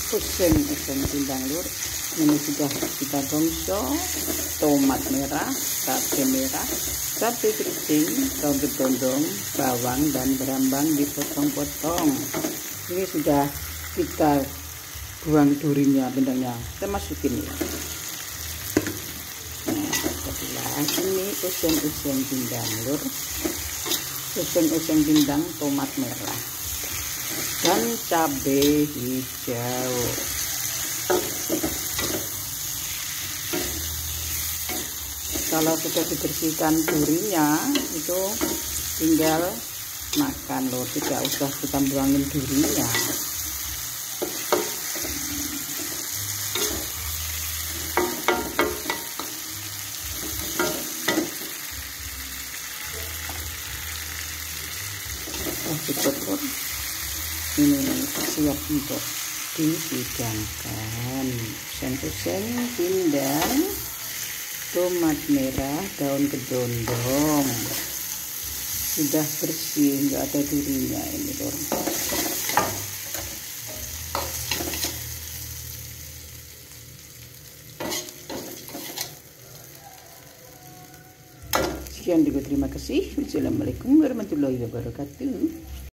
Useng pindang lur, ini sudah kita gongso. Tomat merah, cabai merah, cabai keriting, daun kedondong, bawang dan berambang dipotong-potong. Ini sudah kita buang durinya, pindangnya kita masukin ya. Nah, ini useng pindang lur, useng pindang tomat merah dan cabai hijau. Kalau sudah dibersihkan durinya, itu tinggal makan loh, tidak usah kita buangin durinya. Cukup, ini siap untuk dihidangkan. Useng pindang tomat merah, daun kedondong sudah bersih, nggak ada durinya ini lor. Sekian dulu, terima kasih. Wassalamualaikum warahmatullahi wabarakatuh.